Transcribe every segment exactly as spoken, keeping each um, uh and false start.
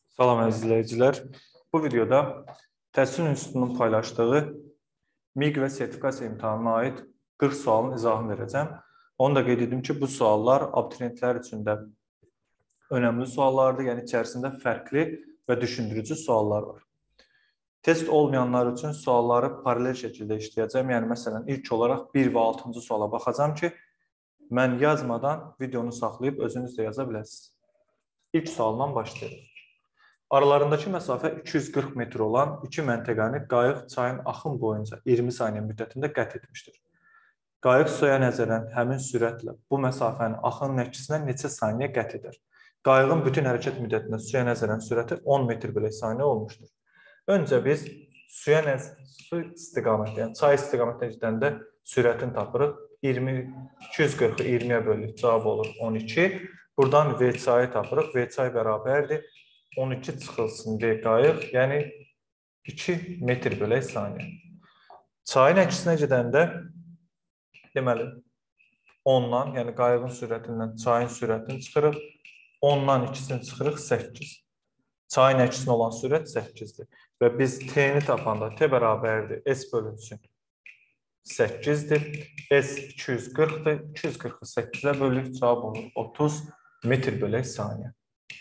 Salam əziz izləyicilər. Bu videoda Təhsil İnstitutunun paylaşdığı MİQ və sertifikasiya imtahanına aid qırx sualın izahını verəcəm. Onu da qeyd edim ki, bu suallar abituriyentlər üçün də önəmli suallardır. Yəni içərisində fərqli və düşündürücü suallar var. Test olmayanlar üçün sualları paralel şəkildə işləyəcəm. Yəni məsələn ilk olaraq bir və altıncı suala baxacağam ki, mən yazmadan videonu saxlayıb özünüz də yaza biləsiniz. İlk sualdan başlayırıq. Aralarındakı məsafə iki yüz qırx metr olan iki məntəqəni qayıq çayın axın boyunca iyirmi saniyə müddətində qət etmişdir. Qayıq suya nəzərən həmin sürətlə bu məsafənin axın nəticəsinə neçə saniyə qət edər? Qayığın bütün hərəkət müddətində suya nəzərən sürəti on metr bölü saniyə olmuşdur. Öncə biz suya nəzərən su istiqaməti, yəni çay istiqamətinə gedəndə sürətini tapırıq. iki yüz qırxı iyirmiyə bölürük, cavab olur on iki. Buradan V çayı tapırıq. V çay bərabərdir on iki çıxılsın V qayıq, yəni iki metr bölü saniyə. Çayın əksinə gedəndə deməli ondan, yəni qayığın sürətindən çayın sürətini çıxırıq. ondan ikisini çıxırıq səkkiz. Çayın əksinə olan sürət səkkizdir. Və biz T-ni tapanda T bərabərdir S bölünsün səkkizdir. S iki yüz qırxdır. iki yüz qırxı səkkizə bölürük. Cavab olur otuz metr bölü saniyə.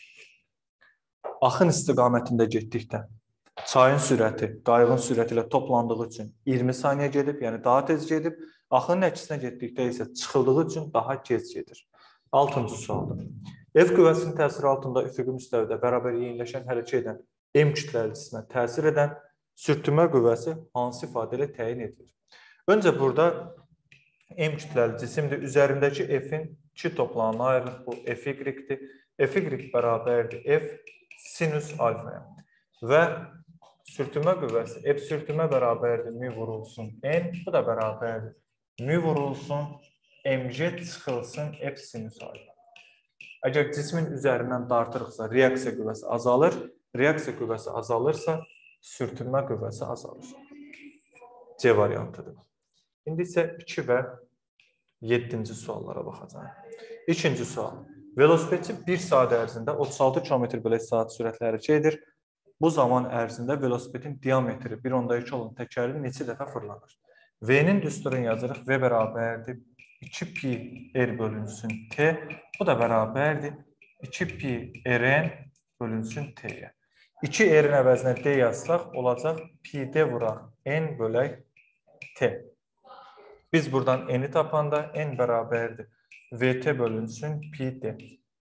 Axın istiqamətində getdikdə çayın sürəti qayığın sürəti ilə toplandığı üçün iyirmi saniyə gedib, yəni daha tez gedib. Axının əksinə getdikdə isə çıxıldığı üçün daha gec gedir. altıncı sualdır. F qüvvəsinin təsiri altında üfüqi müstəvidə bərabər yeniləşən hərəkət edən M kütləli cismə təsir edən sürtünmə qüvvəsi hansı ifadə ilə təyin edilir? Öncə burada M kütləli cisimdir. Üzərindəki F-in iki toplanına ayırıq. Bu F Y-dir. F Y bərabərdir F sinüs alfaya. Və sürtünmə qüvvəsi F sürtünmə bərabərdir mü vurulsun N. Bu da bərabərdir mü vurulsun M J çıxılsın F sinüs alfa. Əgər cismin üzərindən dartırıqsa reaksiya qüvvəsi azalır. Reaksiya qüvvəsi azalırsa sürtünmə qüvvəsi azalır. C variantıdır. İndi isə iki və yeddinci suallara baxacağım. İkinci sual. Velosipedçi bir saat ərzində otuz altı kilometr bölü saat sürətlə hərəkət edir. Bu zaman ərzində velosipedin diametri bir onda iki olan təkəri neçə dəfə fırlanır? V-nin düsturunu yazırıq. V bərabərdir iki pi R bölünsün T. Bu da bərabərdir iki pi R N bölünsün T-yə. iki R-in əvəzinə D yazsaq olacaq pi D vuraq N bölək T. Biz buradan N-i tapanda N bərabərdir V T bölünsün pi D.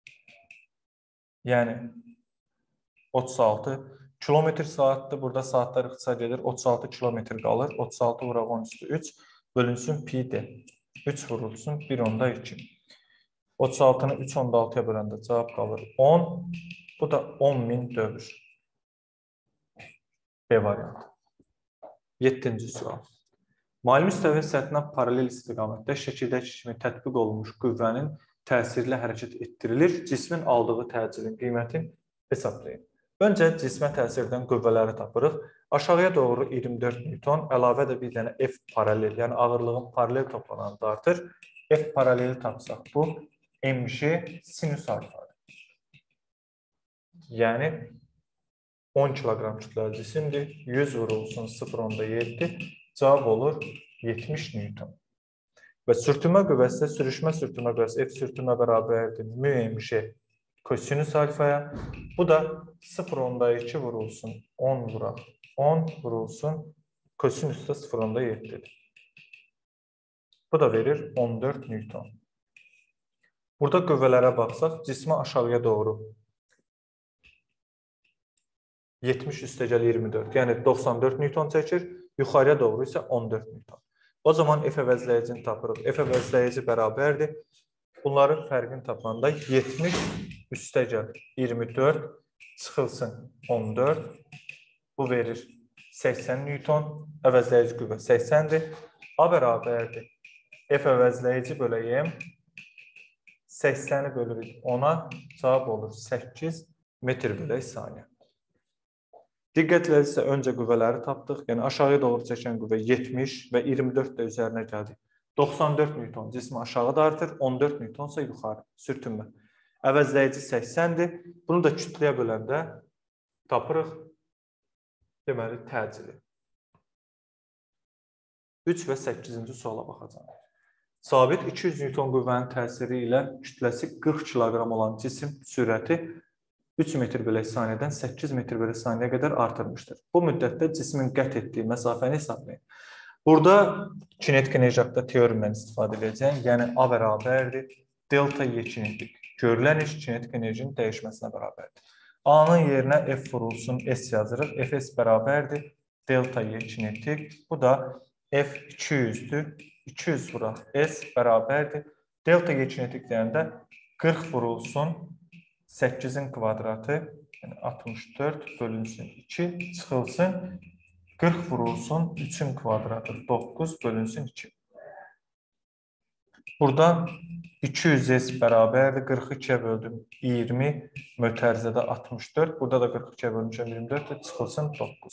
Yəni otuz altı kilometr saatdir. Burada saatlar ixtisar edir. otuz altı kilometr qalır. otuz altı vuraq on üstü üç bölünsün pi D. üç vurulsun bir onda iki. otuz altını üç onda altıya böləndə cavab qalır on. Bu da on min dövr. B variantı. yeddinci sual. Maili müstəvi səthinə paralel istiqamətdə şəkildəki kimi tətbiq olunmuş qüvvənin təsirlə hərəkət etdirilir. Cismin aldığı təcilin qiymətini hesablayın. Öncə cismə təsir edən qüvvələri tapırıq. Aşağıya doğru iyirmi dörd newton, əlavə də bir dənə F paralel, yəni ağırlığın paralel toplananı da artır. F paraleli tapsaq bu M J sinüs alfadır. Yəni on kiloqram kütləli cisimdir. yüz vurulsun sıfır onda yeddi. Cavab olur yetmiş newton. Və sürtünmə qüvvəsi də sürüşmə sürtünmə qüvvəsi F sürtünmə bərabərdir mü M J kosinüs alfaya. Bu da sıfır onda iki vurulsun on vuraq on vurulsun kosinüs də sıfır onda yeddidir. Bu da verir on dörd newton. Burada qüvvələrə baxsaq cismə aşağıya doğru yetmiş üstəgəl iyirmi dörd, yəni doxsan dörd newton çəkir. Yuxarıya doğru isə on dörd newton. O zaman F əvəzləyicini tapırıq. F əvəzləyici bərabərdir. Bunların fərqini tapanda yetmiş üstəgəl iyirmi dörd çıxılsın on dörd. Bu verir səksən newton. Əvəzləyici qüvvə səksəndir. A bərabərdir. F əvəzləyici böləyim. səksəni bölürük ona. Cavab olur səkkiz metr bölü saniyə. Diqqətlə isə öncə qüvvələri tapdıq. Yəni aşağıya doğru çəkən qüvvə yetmiş və iyirmi dörd də üzərinə gəldi. doxsan dörd newton cismi aşağı dartır, on dörd newton isə yuxarı sürtünmə. Əvəzləyici səksəndir. Bunu da kütləyə böləndə tapırıq. Deməli, təcili. üç və səkkizinci suala baxacağım. Sabit iki yüz newton qüvvənin təsiri ilə kütləsi qırx kiloqram olan cisim sürəti üç metr bölü saniyədən səkkiz metr bölü saniyəyə qədər artırmışdır. Bu müddətdə cismin qət etdiyi məsafəni hesablayın. Burada kinetik enerji haqqında teoremdən istifadə edəcəyəm. Yəni A bərabərdir delta Y kinetik. Görülən iş kinetik enerjinin dəyişməsinə bərabərdir. A-nın yerinə F vurulsun, S yazırıq. Fs bərabərdir delta Y kinetik. Bu da F iki yüzdür. iki yüz vuraq S bərabərdir. Delta Y kinetik deyəndə qırx vurulsun səkkizin kvadratı, yəni altmış dörd bölünsün iki çıxılsın. qırx vurulsun üçün kvadratı doqquz bölünsün iki. Burada iki yüz S bərabərdir. qırx ikiyə böldüm iyirmi, mötərizədə altmış dörd. Burada da qırx ikiyə bölmüşəm iyirmi dörd, çıxılsın doqquz.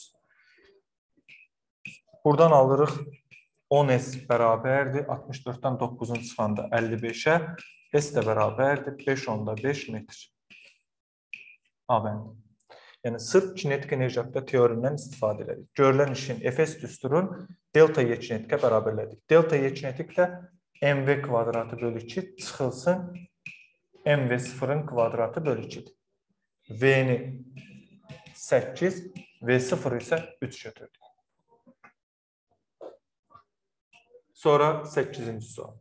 Buradan alırıq on S bərabərdir. altmış dörddən doqquzun çıxanda əlli beşə. S də bərabərdir beş onda beş metr. A bəndi. Yəni, sırf kinetik enerji haqqında teoremdən istifadə edirik. Görülən işin Fs düsturun delta Y kinetikə bərabərlədik. Delta Y kinetiklə mv kvadratı bölü iki çıxılsın mv sıfırın kvadratı bölü ikidir. V-ni səkkiz, V sıfır isə üç götürdük. Sonra səkkizinci sual.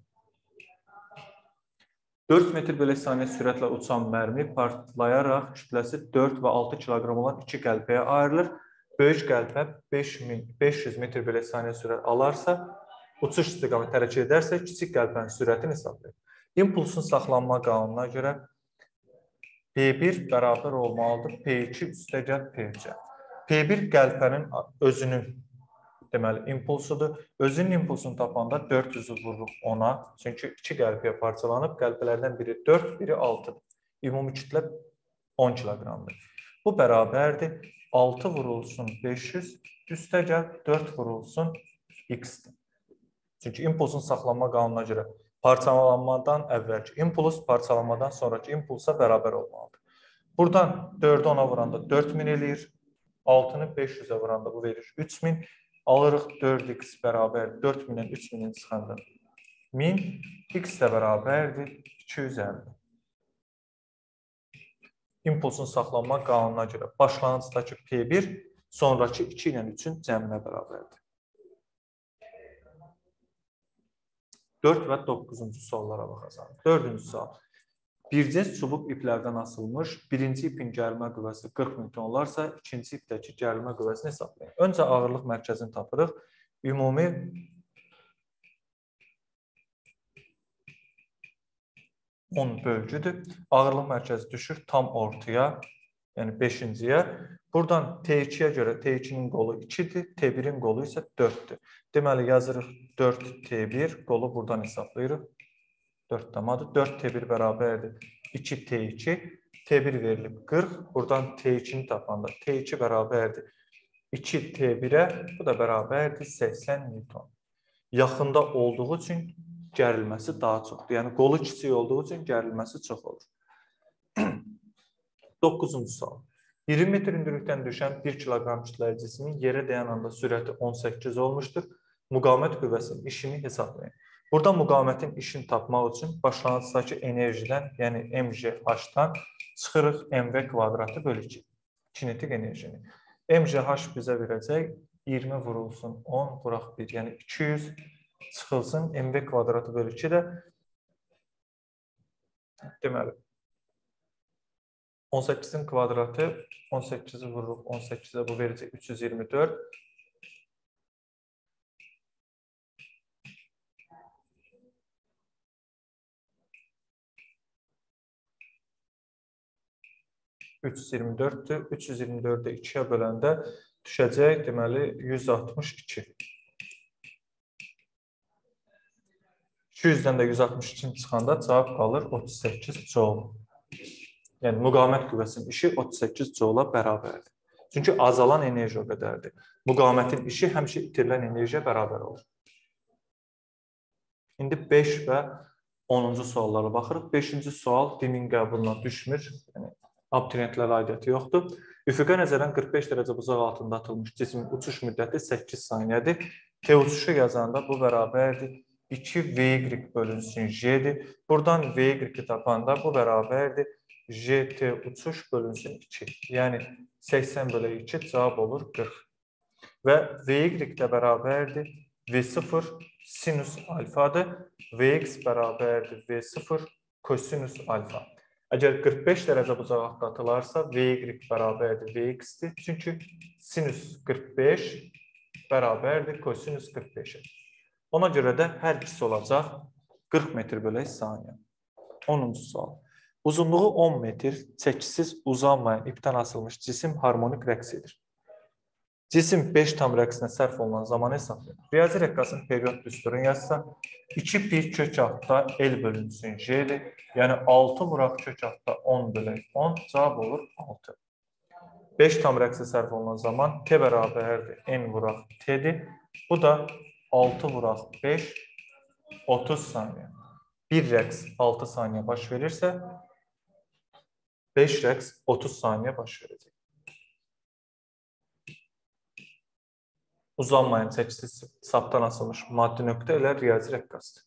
dörd metr bölü saniyə sürətlə uçan mərmi partlayaraq kütləsi dörd və altı kiloqram olan iki qəlpəyə ayrılır. Böyük qəlpə beş yüz metr bölü saniyə sürət alarsa, uçuş istiqaməti hərəkət edərsə, kiçik qəlpənin sürətini hesablayır. İmpulsun saxlanma qanununa görə P bir bərabər olmalıdır P iki üstəgəl P C. P bir qəlpənin özünün deməli impulsudur. Özünün impulsunu tapanda dörd yüzü vururuq ona. Çünki iki qəlpəyə parçalanıb, qəlpələrdən biri dörd, biri altıdır. Ümumi kütlə on kiloqramdır. Bu bərabərdir altı vurulsun beş yüz, üstəgəl dörd vurulsun X-dir. Çünki impulsun saxlanma qanununa görə parçalanmadan əvvəlki impuls parçalanmadan sonraki impulsa bərabər olmalıdır. Buradan dördü ona vuranda dörd min eləyir. altını beş yüzə vuranda bu verir üç min. Alırıq dörd x bərabər dörd mindən üç minin çıxanda min. X də bərabərdir iki yüz əlli. İmpulsun saxlanma qanununa görə başlanğıcdakı P bir sonraki iki ilə üçün cəminə bərabərdir. dörd və doqquzuncu suallara baxacağım. dördüncü sual. Bircə çubuq iplərdən asılmış, birinci ipin gərilmə qüvvəsi qırx newton olarsa, ikinci ipdəki gərilmə qüvvəsini hesablayın. Öncə ağırlıq mərkəzini tapırıq. Ümumi on bölgüdür. Ağırlıq mərkəzi düşür tam ortaya, yəni beşinciyə. Buradan T ikiyə görə T ikinin qolu ikidir, T birin qolu isə dörddür. Deməli, yazırıq dörd T bir, qolu buradan hesablayırıq. dörd damadır. dörd T bir bərabərdir iki T iki. T bir verilib qırx. Buradan T ikini tapanda T iki bərabərdir iki T birə. Bu da bərabərdir səksən newton. Yaxında olduğu üçün gərilməsi daha çoxdur. Yəni, qolu kiçik olduğu üçün gərilməsi çox olur. doqquzuncu sual. iyirmi metr hündürlükdən düşən bir kiloqram kütləli cismin yerə dəyən anda sürəti on səkkiz olmuşdur. Müqavimət qüvvəsinin işini hesablayın. Burada müqavimətin işini tapmaq üçün başlanğıcdakı enerjidən, yəni M G H-dan çıxırıq mv kvadratı bölü iki. Kinetik enerjini. M G H bizə verəcək iyirmi vurulsun on vuraq bir, yəni iki yüz çıxılsın mv kvadratı bölü iki də deməli on səkkizin kvadratı, on səkkizi vururuq on səkkizə, bu verəcək üç yüz iyirmi dörd. üç yüz iyirmi dörddür. üç yüz iyirmi dördü ikiyə böləndə düşəcək, deməli, yüz altmış iki. iki yüzdən də yüz altmış iki çıxanda cavab qalır otuz səkkiz joule. Yəni, müqavimət qüvvəsinin işi otuz səkkiz joule-a bərabərdir. Çünki azalan enerji o qədərdir. Müqavimətin işi həmişə itirilən enerjiyə bərabər olur. İndi beş və onuncu suallara baxırıq. beşinci sual dinin qəbuluna düşmür. Yəni, Abituriyentlərə aidiyyəti yoxdur. Üfüqə nəzərən qırx beş dərəcə buzaq altında atılmış cismin uçuş müddəti səkkiz saniyədir. T uçuşu yazanda bu bərabərdir iki V Y bölünsün J'dir. Buradan V Y tapanda bu bərabərdir J T uçuş bölünsün iki. Yəni səksən bölü iki cavab olur qırx. Və V Y də bərabərdir V sıfır sinus alfadır. V X bərabərdir V sıfır kosinus alfa. Əgər qırx beş dərəcə buzaq altında atılarsa, V Y bərabərdir V X-dir. Çünki sinus qırx beş bərabərdir kosinus qırx beşə. Ona görə də hər ikisi olacaq qırx metr bölü saniyə. onuncu sual. Uzunluğu on metr, çəkisiz uzanmayan ipdən asılmış cisim harmonik rəqs edir. Cisim beş tam rəqsinə sərf olunan zamanı hesablayır. Riyazi rəqqasının periyod düsturunu yazsa, iki pi kök altda L bölünsün J'dir. Yəni altı vuraq kök altda on bölü on cavab olur altı. beş tam rəqsə sərf olunan zaman T bərabərdir N vuraq T'dir. Bu da altı vuraq beş otuz saniyə. bir rəqs altı saniyə baş verirsə, beş rəqs otuz saniyə baş verəcək. Uzanmayan çəkisiz sapdan asılmış maddi nöqtə ilə riyazi rəqqasdır.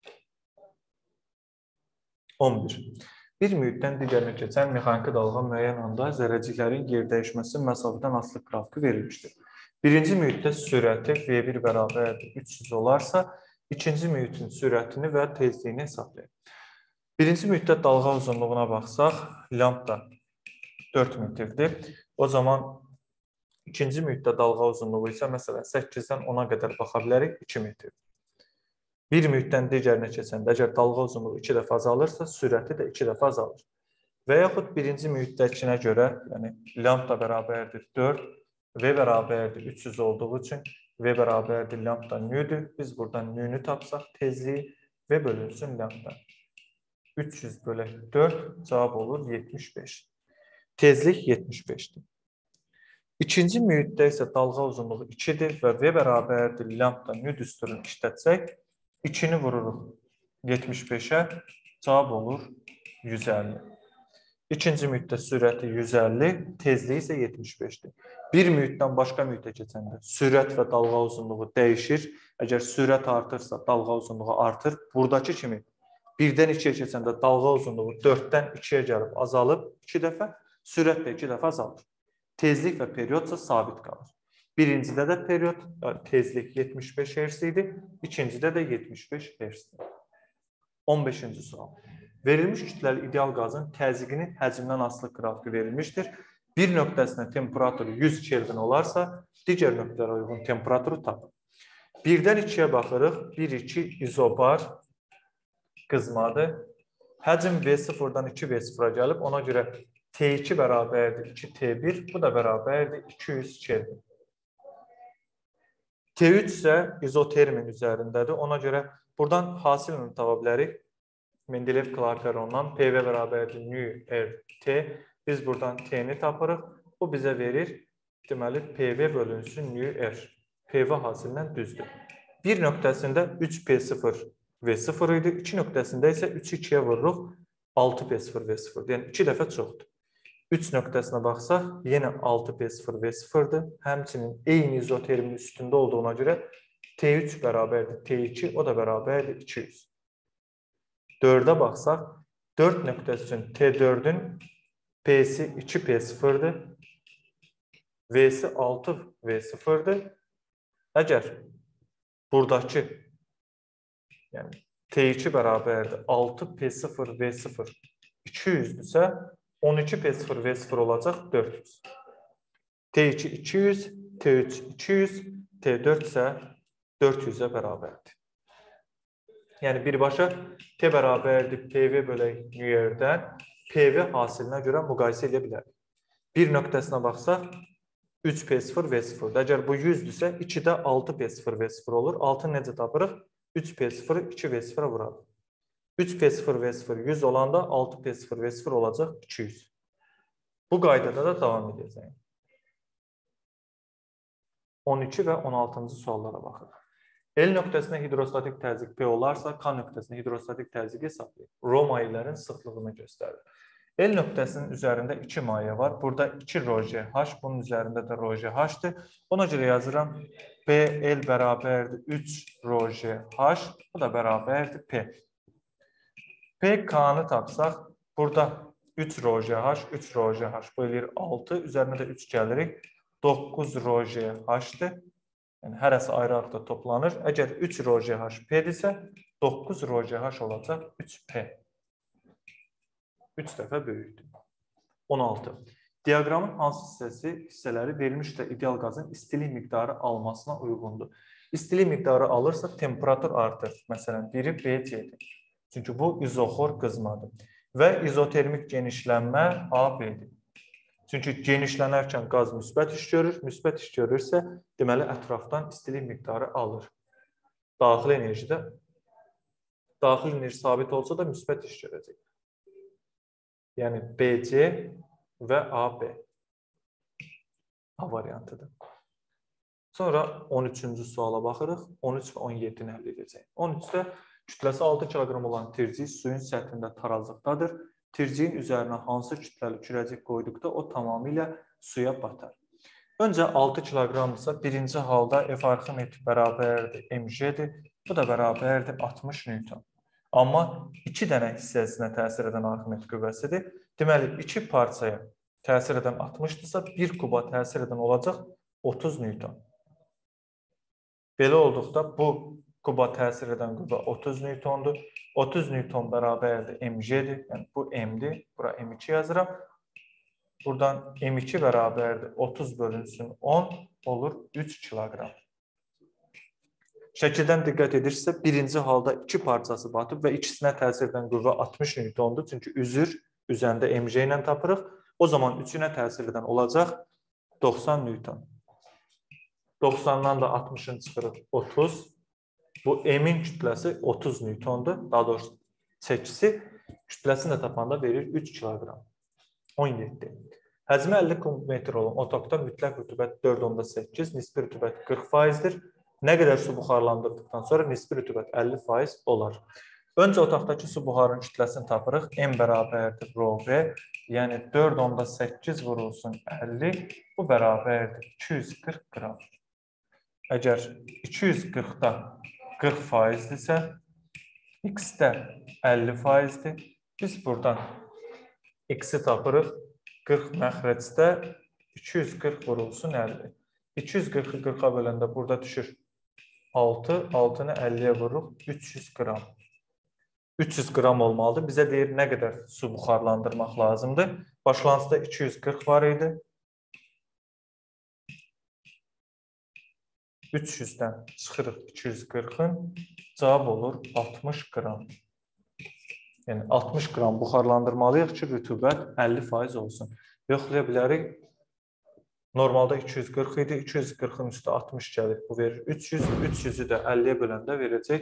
on bir. Bir mühitdən digərinə keçən mexaniki dalğa müəyyən anda zərrəciklərin yer dəyişməsi məsafədən asılı qrafiki verilmişdir. Birinci mühitdə sürəti V bir bərabərdir üç yüz olarsa, ikinci mühitin sürətini və tezliyini hesablayın. Birinci mühitdə dalğa uzunluğuna baxsaq, lambda dörd metrdir. O zaman ikinci mühitdə dalğa uzunluğu isə məsələn səkkizdən ona qədər baxa bilərik iki metr. Bir mühitdən digərinə keçəndə əgər dalğa uzunluğu iki dəfə azalırsa, sürəti də iki dəfə azalır. Və yaxud birinci mühitdəkinə görə, yəni lambda bərabərdir dörd, V bərabərdir üç yüz olduğu üçün V bərabərdir lambda nüdür. Biz buradan nünü tapsaq tezliyi V bölünsün lambda. üç yüz bölü dörd cavab olur yetmiş beş. Tezlik yetmiş beşdir. İkinci mühitdə isə dalğa uzunluğu ikidir və V bərabərdir lambda nü düsturunu işlətsək, ikini vururuq yetmiş beşə, cavab olur yüz əlli. İkinci mühitdə sürəti yüz əlli, tezliyi isə yetmiş beşdir. Bir mühitdən başqa mühitə keçəndə sürət və dalğa uzunluğu dəyişir. Əgər sürət artırsa, dalğa uzunluğu artır. Buradakı kimi birdən ikiyə keçəndə dalğa uzunluğu dörddən ikiyə gəlib azalıb iki dəfə, sürət də iki dəfə azalır. Tezlik və periodsa sabit qalır. Birincidə də period, tezlik yetmiş beş hertz idi, ikincidə də yetmiş beş hertzdir. on beşinci sual. Verilmiş kütləli ideal qazın təzyiqinin həcmdən asılı qrafiki verilmişdir. Bir nöqtəsində temperaturu yüz Kelvin olarsa, digər nöqtələrə uyğun temperaturu tapın. birdən ikiyə baxırıq, bir iki izobar qızmadır. Həcm V sıfırdan iki V sıfıra gəlib, ona görə T iki bərabərdir iki T bir, bu da bərabərdir iki yüz Kelvin. T üç isə izotermin üzərindədir, ona görə buradan hasilini tapa bilərik. Mendeleyev Klaperondan P V bərabərdir nü R T. Biz buradan T-ni tapırıq. Bu bizə verir, deməli P V bölünsün nü R. P V hasilindən düzdür. Bir nöqtəsində üç P sıfır V sıfır idi, iki nöqtəsində isə üç ikiyə vururuq altı P sıfır V sıfır. Yəni iki dəfə çoxdur. üç nöqtəsinə baxsaq, yenə altı P sıfır V sıfırdır. Həmçinin eyni izotermin üstündə olduğuna görə T üç bərabərdir T iki, o da bərabərdir iki yüz. dördə baxsaq, dörd nöqtəsi üçün T dördün P'si iki P sıfırdır, V'si altı V sıfırdır. Əgər buradakı yəni T iki bərabərdir altı P sıfır V sıfır iki yüzdürsə, on iki P sıfır V sıfır olacaq dörd yüz. T iki iki yüz, T üç iki yüz, T dörd isə dörd yüzə bərabərdir. Yəni birbaşa T bərabərdir P V bölü nü R-dən P V hasilinə görə müqayisə edə bilərik. Bir nöqtəsinə baxsaq, üç P sıfır V sıfırdır. Əgər bu yüzdürsə, ikidə altı P sıfır V sıfır olur. altını necə tapırıq? üç P sıfırı iki V sıfıra vuralım. üç P sıfır V sıfır yüz olanda altı P sıfır V sıfır olacaq iki yüz. Bu qaydada da davam edəcəyim. on iki və on altıncı suallara baxırıq. L nöqtəsində hidrostatik təzyiq P olarsa, K nöqtəsində hidrostatik təzyiq hesablayır. Rho maillərin sıxlığını göstərir. L nöqtəsinin üzərində iki maye var. Burada iki rho G H, bunun üzərində də rho G H-dır. Ona görə yazıram B L bərabərdir üç rho G H, bu da bərabərdir P. P K-nı tapsaq, burada üç rho G H, üç rho G H, bu eləyir altı, üzərinə də üç gəlirik, doqquz rho G H-dır. Yəni, hərəsi ayrı-ayrı toplanır. Əgər üç rho G H P-dirsə, doqquz rho G H olacaq üç P. üç dəfə böyükdür. on altı. Diaqramın hansı hissəsi, hissələri verilmiş də ideal qazın istilik miqdarı almasına uyğundur. İstilik miqdarı alırsa temperatur artır. Məsələn, biri B C-dir. Çünki bu izoxor qızmadır. Və izotermik genişlənmə A B-dir. Çünki genişlənərkən qaz müsbət iş görür. Müsbət iş görürsə, deməli, ətrafdan istilik miqdarı alır. Daxil enerjidə, daxil enerji sabit olsa da müsbət iş görəcək. Yəni B C və A B. A variantıdır. Sonra on üçüncü suala baxırıq. on üç və on yeddini həll edəcək. on üçdə kütləsi altı kiloqram olan tircik suyun səthində tarazlıqdadır. Tirciyin üzərinə hansı kütləli kürəcik qoyduqda o tamamilə suya batar. Öncə altı kiloqramdırsa, birinci halda F Arximet bərabərdir M G-dir. Bu da bərabərdir altmış newton. Amma iki dənə hissəsinə təsir edən Arximet qüvvəsidir. Deməli, iki parçaya təsir edən altmışdırsa, bir kuba təsir edən olacaq otuz newton. Belə olduqda bu kuba təsir edən qüvvə otuz newtondur. otuz newton bərabərdir M G-dir. Yəni, bu M-dir. Bura M iki yazıram. Buradan M iki bərabərdir otuz bölünsün on olur üç kiloqram. Şəkildən diqqət edirsə, birinci halda iki parçası batıb və ikisinə təsir edən qüvvə altmış newtondur. Çünki üzür üzərində M G ilə tapırıq. O zaman üçünə təsir edən olacaq doxsan newton. doxsandan da altmışın çıxırıq otuz. Bu M-in kütləsi otuz newtondur. Daha doğrusu çəkisi kütləsini də tapanda verir üç kiloqram. on yeddi. Həcmi əlli kubmetr olan otaqda mütləq rütubət dörd nöqtə səkkiz, nisbi rütubət qırx faizdir. Nə qədər su buxarlandırdıqdan sonra nisbi rütubət əlli faiz olar. Öncə otaqdakı su buxarının kütləsini tapırıq. M bərabərdir rho V. Yəni dörd nöqtə səkkiz vurulsun əlli. Bu bərabərdir iki yüz qırx qram. Əgər iki yüz qırxda qırx faizdirsə, X-də əlli faizdir. Biz buradan X-i tapırıq. qırx məxrəcdə iki yüz qırx vurulsun əlli. iki yüz qırxı qırxa böləndə burada düşür altı. altını əlliyə vururuq. üç yüz qram. üç yüz qram olmalıdır. Bizə deyir nə qədər su buxarlandırmaq lazımdır. Başlanğıcda iki yüz qırx var idi. üç yüzdən çıxırıq iki yüz qırxın. Cavab olur altmış qram. Yəni altmış qram buxarlandırmalıyıq ki, rütubət əlli faiz olsun. Yoxlaya bilərik. Normalda iki yüz qırx idi. iki yüz qırxın üstü altmış gəlir. Bu verir üç yüz. üç yüzü də əlliyə böləndə verəcək.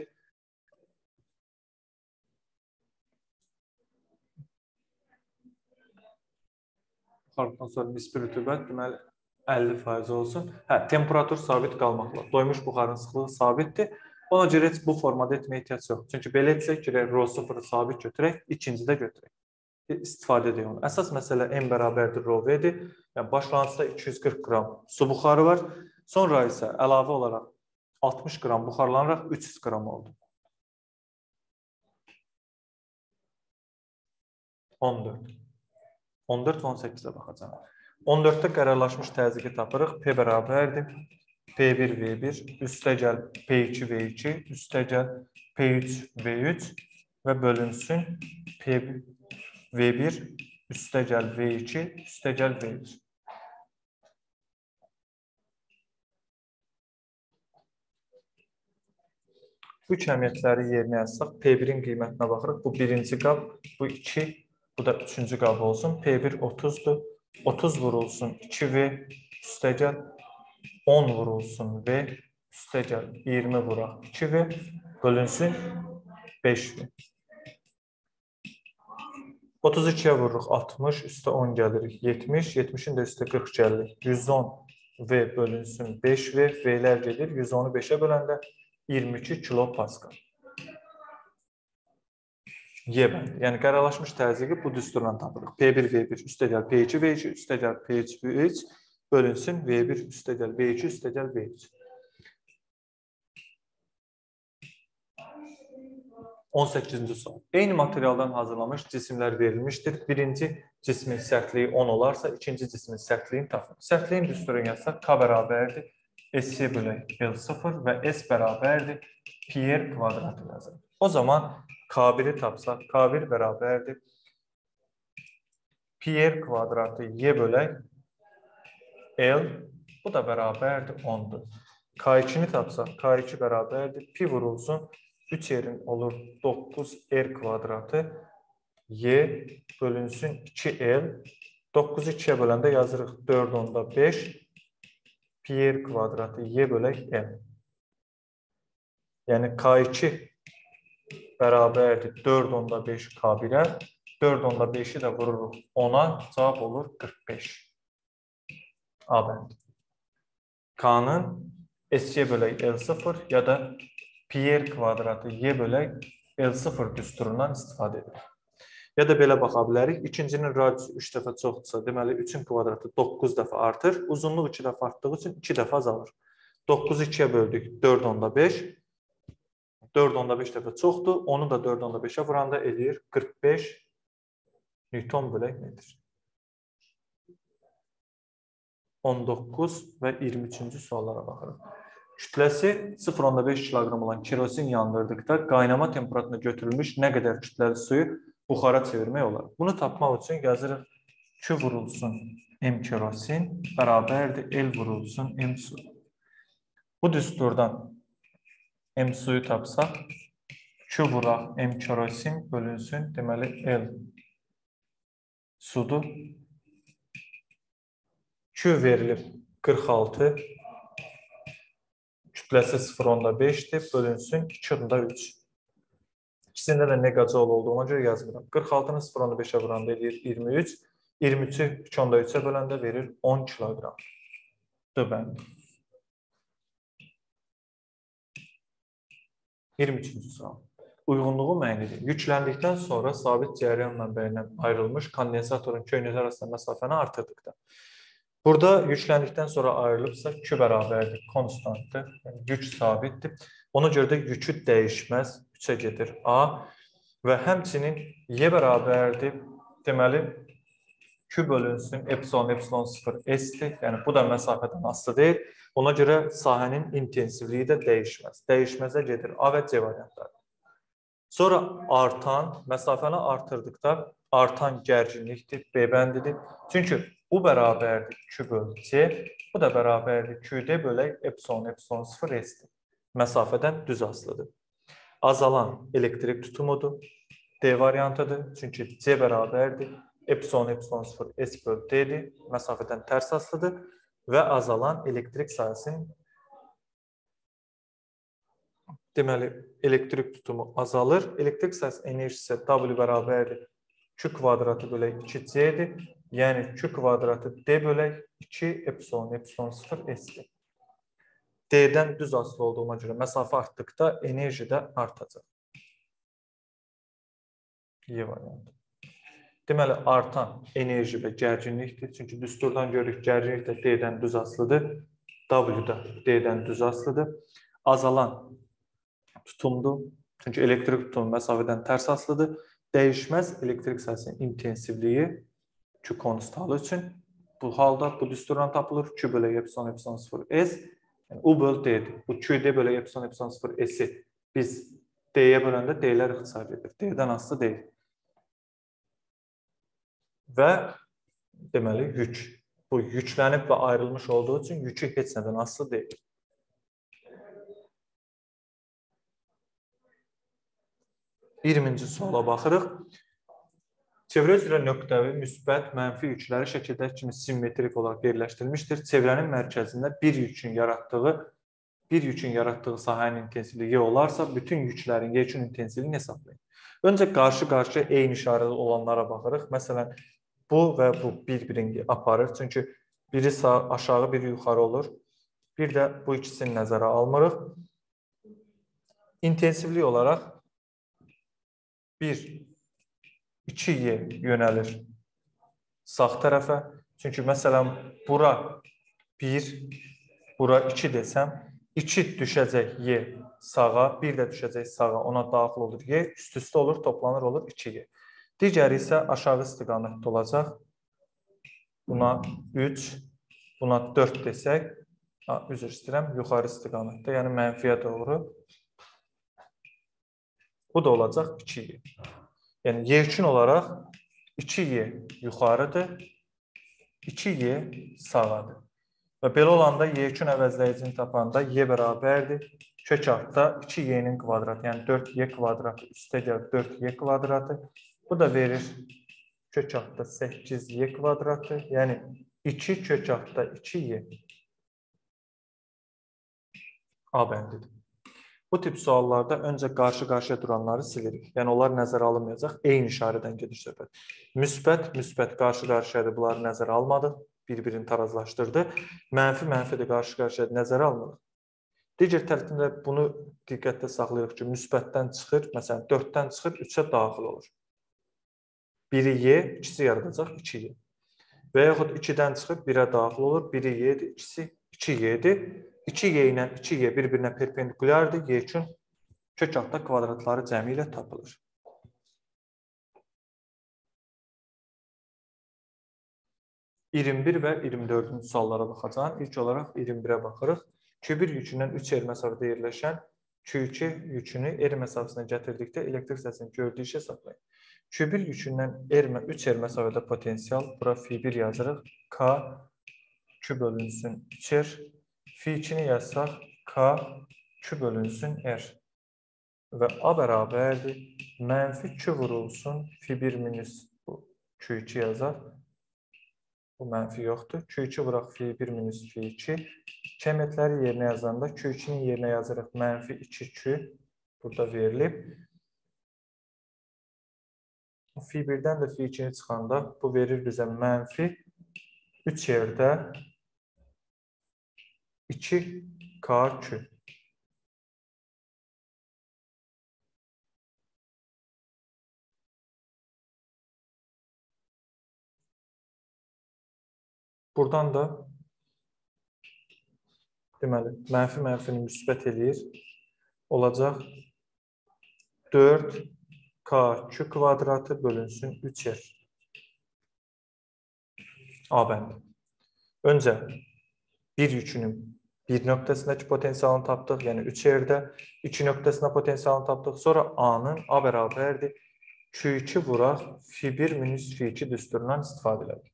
Buxarlıqdan sonra nisbi rütubət deməli əlli faiz olsun. Hə, temperatur sabit qalmaqla. Doymuş buxarın sıxlığı sabitdir. Ona görə heç bu formada etməyə ehtiyac yox. Çünki belə etsək ki, rho sıfırı sabit götürək, ikincidə götürək. İstifadə edək onu. Əsas məsələ M bərabərdir rho V-dir. Yəni, başlanğıcda iki yüz qırx qram su buxarı var. Sonra isə əlavə olaraq altmış qram buxarlanaraq üç yüz qram oldu. on dörd. on dörd və on səkkizə baxacağım. on dörddə qərarlaşmış təzyiqi tapırıq. P bərabərdir. P bir V bir, üstəgəl P iki V iki, üstəgəl P üç V üç və bölünsün P V bir, üstəgəl V iki, üstəgəl V bir. Bu kəmiyyətləri yerinə yazsaq, P birin qiymətinə baxırıq. Bu birinci qab, bu iki, bu da üçüncü qab olsun. P bir otuzdur. otuz vurulsun iki V, üstəgəl on vurulsun V, üstəgəl iyirmi vuraq iki V, bölünsün beş V. otuz ikiyə vururuq altmış, üstə on gəlirik yetmiş, yetmişin də üstə qırx gəlirik yüz on V bölünsün beş V, V'lər gedir, yüz onu beşə böləndə iyirmi iki kilopaskal. Y bəndi. Yəni qərarlaşmış təzyiqi bu düsturla tapırıq. P bir V bir üstəgəl P iki V iki üstəgəl P üç V üç bölünsün V bir üstəgəl V iki üstəgəl V üç. on səkkizinci sual. Eyni materialdan hazırlanmış cisimlər verilmişdir. Birinci cismin sərtliyi on olarsa, ikinci cismin sərtliyini tapın. Sərtliyin düsturunu yazsaq, K bərabərdir S bölək L sıfır və S bərabərdir Pi R kvadratı yazılır. O zaman K biri tapsaq, K bir bərabərdir Pi R kvadratı Y bölək L, bu da bərabərdir ondur. K ikini tapsaq, K iki bərabərdir Pi vurulsun üç R'in olur doqquz R kvadratı Y bölünsün iki L. doqquzu ikiyə böləndə yazırıq dörd onda beş Pi R kvadratı Y bölək L. Yəni K iki bərabərdir dörd onda beş K birə. dörd onda beşi də vururuq ona. Cavab olur qırx beş. A bəndi. K'nın S Y bölək L sıfır ya da Pi R kvadratı Y bölək L sıfır düsturundan istifadə edilir. Ya da belə baxa bilərik. İkincinin radiusu üç dəfə çoxdursa, deməli üçün kvadratı doqquz dəfə artır. Uzunluq iki dəfə artdığı üçün iki dəfə azalır. doqquzu ikiyə böldük dörd onda beş. dörd onda beş dəfə çoxdur. Onu da dörd onda beşə vuranda eləyir qırx beş Newton bölək metr. on doqquz və iyirmi üçüncü suallara baxırıq. Kütləsi sıfır onda beş kiloqram olan kerosin yandırdıqda qaynama temperaturuna götürülmüş nə qədər kütləli suyu buxara çevirmək olar. Bunu tapmaq üçün yazırıq Q vurulsun M kerosin bərabərdir L vurulsun M su. Bu düsturdan M suyu tapsaq Q vuraq M kerosin bölünsün deməli L sudur. Q verilib qırx altı. Kütləsi sıfır onda beşdir, bölünsün iki onda üç. İkisində də neqacal olduğuna görə yazmıram. qırx altını sıfır onda beşə vuranda eləyir iyirmi üç. iyirmi üçü üç onda üçə böləndə verir on kiloqram. D bəndi. iyirmi üçüncü sual. Uyğunluğu müəyyən edin. Yükləndikdən sonra sabit cəryan mənbəyindən ayrılmış kondensatorun köynələri arasında məsafəni artırdıqda. Burada yükləndikdən sonra ayrılıbsa Q bərabərdir, konstantdır, yəni yük sabitdir. Ona görə də yükü dəyişməz, üçə gedir A və həmçinin Y bərabərdir, deməli Q bölünsün epsilon, epsilon sıfır S'dir, yəni bu da məsafədən asılı deyil. Ona görə sahənin intensivliyi də dəyişməz, dəyişməzə gedir A və C variantları. Sonra artan, məsafəni artırdıqda artan gərginlikdir, B bəndidir. Çünki bu bərabərdir Q bölü C, bu da bərabərdir Q D bölək epsilon, epsilon sıfır S'dir. Məsafədən düz asılıdır. Azalan elektrik tutumudur, D variantıdır. Çünki C bərabərdir epsilon, epsilon sıfır S bölü D'dir. Məsafədən tərs asılıdır və azalan elektrik sayəsinin deməli elektrik tutumu azalır. Elektrik sayəsi enerjisi W bərabərdir Q kvadratı bölək iki C'dir. Yəni Q kvadratı D bölək iki epsilon, epsilon sıfır S'dir. D'dən düz asılı olduğuna görə məsafə artdıqda enerji də artacaq. Y variantı. Deməli, artan enerji və gərginlikdir. Çünki düsturdan görürük, gərginlik də D'dən düz asılıdır. W da D'dən düz asılıdır. Azalan tutumdur. Çünki elektrik tutumu məsafədən tərs asılıdır. Dəyişməz elektrik sayəsinin intensivliyi Q konstalı üçün bu halda bu düsturdan tapılır. Q bölək epsilon, epsilon sıfır S. Yəni U bölü D'dir. Bu Q D bölək epsilon, epsilon sıfır S'i biz D'yə böləndə D'lər ixtisar edir. D'dən asılı deyil. Və deməli yük. Bu yüklənib və ayrılmış olduğu üçün yükü heç nədən asılı deyil. iyirminci suala baxırıq. Çevrə üzrə nöqtəvi, müsbət, mənfi yükləri şəkildə kimi simmetrik olaraq yerləşdirilmişdir. Çevrənin mərkəzində bir yükün yaratdığı, bir yükün yaratdığı sahənin intensivliyi olarsa, bütün yüklərin yekun intensivliyini hesablayın. Öncə qarşı-qarşıya eyni işarəli olanlara baxırıq. Məsələn, bu və bu bir-birini aparır. Çünki biri sağ, aşağı, biri yuxarı olur. Bir də bu ikisini nəzərə almırıq. İntensivlik olaraq bir iki y yönəlir sağ tərəfə. Çünki məsələn, bura bir, bura iki desəm, iki düşəcək y sağa, bir də düşəcək sağa, ona daxil olur y, üst-üstə olur, toplanır olur iki y. Digəri isə aşağı istiqamətdə olacaq. Buna üç, buna dörd desək, üzr istəyirəm, yuxarı istiqamətdə, yəni mənfiyə doğru. Bu da olacaq iki y. Yəni, yekun olaraq iki y yuxarıdır, iki y sağadır. Və belə olanda yekun əvəzləyicini tapanda y bərabərdir. Kök altda iki y'nin kvadratı, yəni dörd y kvadratı üstə gəlir dörd y kvadratı. Bu da verir kök altda səkkiz y kvadratı, yəni iki kök altda iki y A bəndidir. Bu tip suallarda öncə qarşı-qarşıya duranları silirik. Yəni, onlar nəzərə alınmayacaq. Eyni işarədən gedir söhbət. Müsbət, müsbət qarşı-qarşıyadır. Bunları nəzərə almadıq. Bir-birini tarazlaşdırdı. Mənfi, mənfi də qarşı-qarşıyadır. Nəzərə almadıq. Digər tərəfində bunu diqqətdə saxlayırıq ki, müsbətdən çıxır. Məsələn, dörddən çıxır, üçə daxil olur. Biri y, ikisi yaradacaq iki y. Və yaxud ikidən çıxıb birə daxil olur. Biri y'dir, ikisi iki y'dir. iki y ilə iki y bir-birinə perpendikulyardır. Yekun kök altda kvadratları cəmi ilə tapılır. iyirmi bir və iyirmi dördüncü suallara baxacağım. İlk olaraq iyirmi birə baxırıq. Q bir yükündən üç r məsafədə yerləşən Q iki yükünü r məsafəsinə gətirdikdə elektrik səsinin gördüyü işə hesablayın. Q bir yükündən üç r məsafədə potensial, bura fi bir yazırıq. K Q bölünsün üç r. fi ikini yazsaq, K Q bölünsün R. Və A bərabərdir. Mənfi Q vurulsun. fi bir minus Q iki yazaq. Bu mənfi yoxdur. Q iki vuraq fi bir minus fi iki. Kəmiyyətləri yerinə yazanda Q ikinin yerinə yazırıq. Mənfi iki Q. Burada verilib. fi birdən də fi ikini çıxanda bu verir bizə mənfi üç r'də iki K Q. Buradan da deməli, mənfi mənfini müsbət eləyir. Olacaq dörd K Q kvadratı bölünsün üç r. A bəndi. Öncə bir yükünün bir nöqtəsindəki potensialını tapdıq, yəni üç r'də. iki nöqtəsində potensialını tapdıq. Sonra A-nın A bərabərdir. Q iki vuraq fi bir minus fi iki düsturundan istifadə edilir.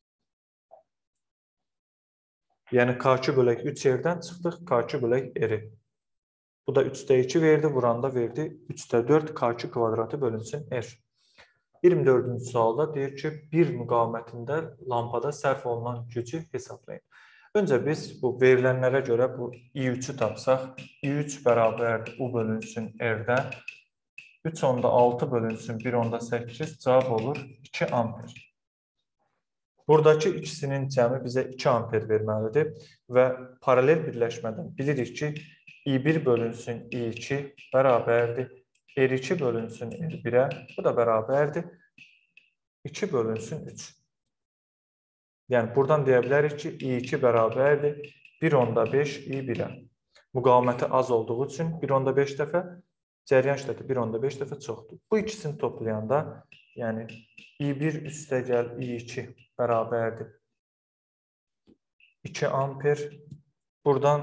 Yəni K iki bölək üç r'dən çıxdıq, K iki bölək r. Bu da üçdə iki verdi, vuranda verdi üçdə dörd K iki kvadratı bölünsün R. iyirmi dördüncü sualda deyir ki, bir müqavimətində lampada sərf olunan gücü hesablayın. Öncə biz bu verilənlərə görə bu i üçü tapsaq, i üç bərabərdir U bölünsün R-dən. üç onda altı bölünsün bir onda səkkiz cavab olur iki amper. Buradakı ikisinin cəmi bizə iki amper verməlidir və paralel birləşmədən bilirik ki, i bir bölünsün i iki bərabərdir R iki bölünsün R birə, bu da bərabərdir iki bölünsün üç. Yəni, buradan deyə bilərik ki, i iki bərabərdir bir onda beş i birə. Müqaviməti az olduğu üçün bir onda beş dəfə, cəryan şiddəti bir onda beş dəfə çoxdur. Bu ikisini toplayanda, yəni i bir üstə gəl i iki bərabərdir iki amper. Buradan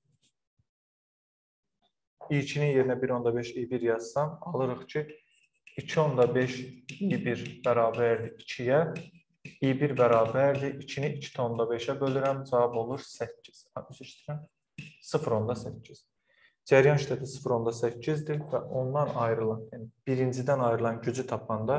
i ikinin yerinə bir onda beş i bir yazsam, alırıq ki, iki onda beş i bir bərabərdir ikiyə. i bir bərabərdir ikini iki onda beşə bölürəm, cavab olur səkkiz. sıfır onda səkkiz. Cəryan şiddəti sıfır onda səkkizdir və ondan ayrılan, yəni birincidən ayrılan gücü tapanda